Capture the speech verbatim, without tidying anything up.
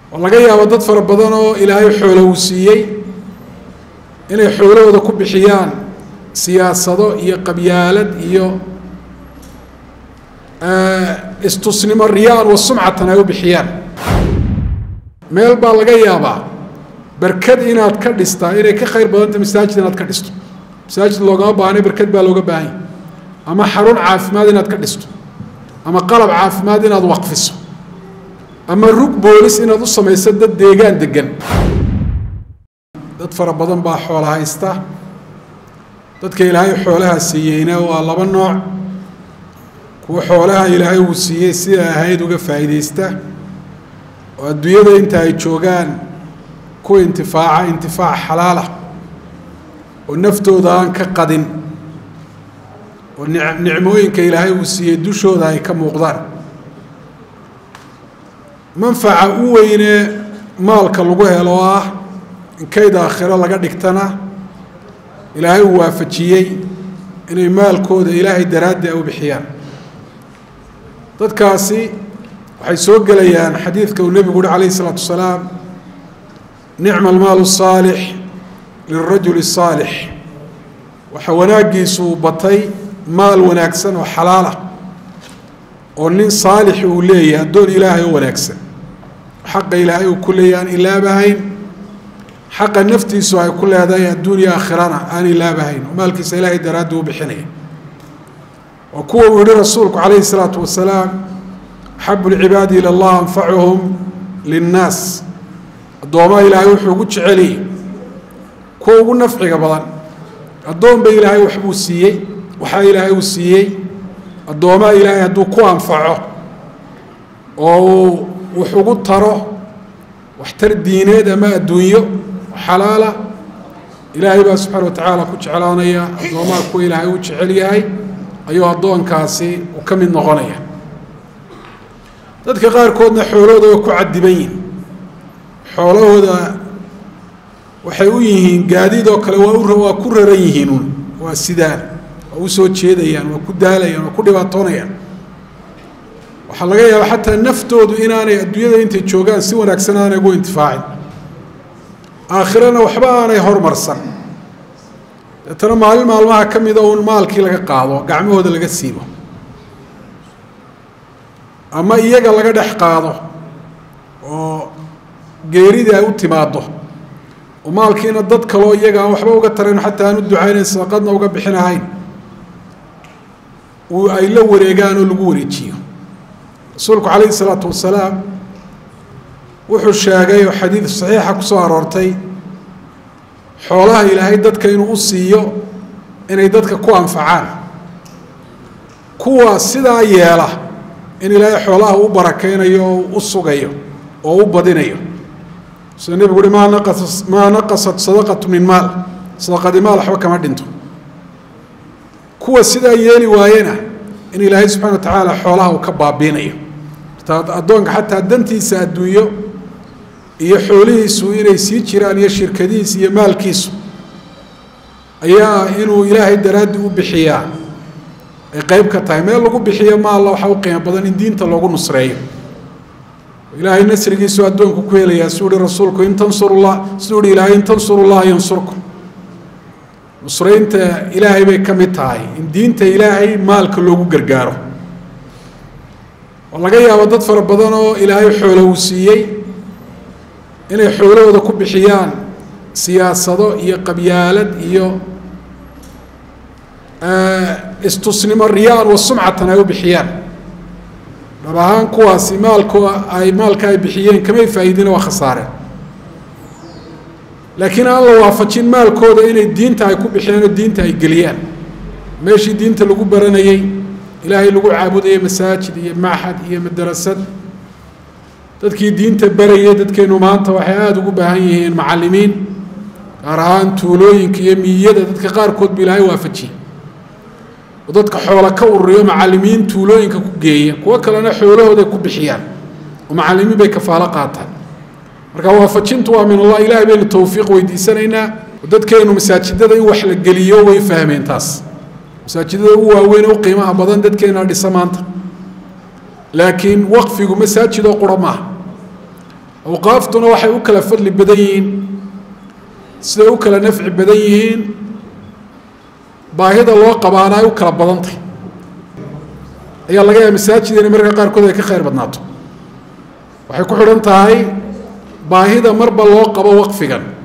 laga yaabo dad fara badan oo Ilaahay xoolo u siiyay inay xoolahooda ku bixiyaan siyaasado iyo qabyaalad iyo istusnimo riyaan oo sumcatan ay u bixiyaan meel baa laga yaabaa barkad inaad ka dhistaa inay ka khayr badanta masaajid inaad ka dhisto masaajid looga baahnay barkad baa looga baahan ama xarun caafimaad inaad ka dhisto ama qalab caafimaad inaad waqfiso ama rug boolis inaad u samayso dad deegaan degan dad fara badan baa xoolo haysta dadka Ilaahay xoolaha siiyayna waa laba nooc kuwa xoolaha Ilaahay uu siiyay sida ahayd uga faa'iideysta oo adduunyada inta ay joogaan ku intifaaca intifaac xalaal ah oo naftooda aan ka qadin oo nicmooyinka Ilaahay uu siiyay dushooda ay ka muuqdaan manfaca u weyne maalka lagu helo ah in kayda aakhiro laga dhigtana Ilaahay uu waafajiyay inay maalkooda Ilaahay daraadii u bixiyaan dadkaasi waxay soo galayaan xadiidka uu nabigu alayhi salaatu wasalaam ni'ma al-maal as-salih lirajul as-salih waxa wanaagiisu batay maal wanaagsan oo xalaal ah oo nin saalix uu leeyahay doon Ilaahay oo wanaagsan xaq Ilaahay uu ku leeyahay ilaabahayn حق نفتي سواء كل هذا الدنيا آخرنا أنا لا بهين ومالك سلاهي دراد وبحنيه وكوا ولي رسولك عليه الصلاة والسلام حب العباد إلى الله أنفعهم للناس الضوما إلهي وحبوش عليه كوا نفع قبلا الضوم بإلهي وحبوسيي وحا إلهي وسيي الضوما إلهي هدو كوا أنفعه وحبوط تره واحتر الديني دما الدنيا حلالة إلهي بقى سبحانه وتعالى كوش علانيا الضوما كو إلهي وش عليهاي أيها الضوان كاسي وكم النغنية ذاتك غير كودنا حولو دا وكو عدبين حولو دا وحيويهين قادي دا وكالوا وكو رريهينون والسدان ووسو تشيديان وكو داليان وكو دباطونيان وحلقايا حتى نفتو إناني الدنيا انت تشوغان سوى ناكسنان يقول انتفاعي آخرنا وحبانا يهور مرسان ترى مال مال ما كم يدون مال كي لقى قاضو قعمه هذا لقى سيبه أما إيجا لقى دح قاضو وغيري ده وتماده ومال كينا ضد كلو إيجا وحبا وقترين حتى أن الدعاين ساقدنا وقب بحنا هين وأيلو وريقان ولقوري تشيو رسولك عليه الصلاة والسلام وحو الشاقي وحديث الصحيح كسو أرورتي حولها إلهي دادك إنو أصيو إنه دادك كو أنفعان كوا سيدا يالا إن إلهي حولها أبركين يو أصوغيو أو أبدين سنبي يقول ما نقص ما نقصت صدقة من مال صدقة مال حوكا ما دينتو كوا سيدا يالي واينا إن إلهي سبحانه وتعالى حولها وكبابين أدونك حتى دنتي سادويو iyo xoolihiisu inay sii jiraan iyo shirkadiis iyo maalkiisu ayaa inuu Ilaahay daraadi u bixiyaa ay qayb ka tahay meel lagu bixiyo maal waxa uu qiimo badan in diinta loogu nusreeyo Ilaahay nasrigiisu adoonku ku helayaa suuri rasuulku in tansurullah suuri Ilaahay in tansurullah yansurkum nusreynta Ilaahay bay ka mid tahay in diinta Ilaahay maalka loogu gargaaro walaga yaabo dad fara badan oo Ilaahay xoolo u siiyay inay xoolahooda ku bixiyaan siyaasado iyo qabyaalad iyo istusnimo riyaan oo sumcatan ay u bixiyaan dhabahan kuwaasi maalku ay maalka ay bixiyeen kama faa'iidina waa khasaare laakiin aan la waafajin maalkooda inay diinta ay ku bixiyaan oo diinta ay geliyaan meeshii diinta lagu baranayay Ilaahay lagu caabudayay masaajid iyo maxad iyo madrasad dadkii diinta barayay dadkeenu maanta waxay aad ugu baahan yihiin macallimiin gaar ahaan tuulooyinka iyo miyada dadka qaar kood Ilaahay waafajiyay dadka xoolo ka ururiyo macallimiin tuulooyinka ku geeya kuwa kalena xoolahooda ku bixiyaan oo macallimiin bay kafaala qaataan marka waafajintu waa min Allah Ilaahay bay tawfiiq weydiisanayna dadkeenu masaajidada in wax la geliyo way fahmeen taas masaajidada ugu waaweyn oo qiimaha badan dadkeena dhisamaanta لكن وقفه مساجد وقرمه awqaaftuna waxay u kala fadli badan yihiin siday u kala nafci badan yihiin baahida loo qabaana ay u kala badan tahay ayaa laga yaaba masaajid inay marka qaarkood ay ka khayr badnaato waxay ku xidhan tahay baahida marba loo qabo waqfigan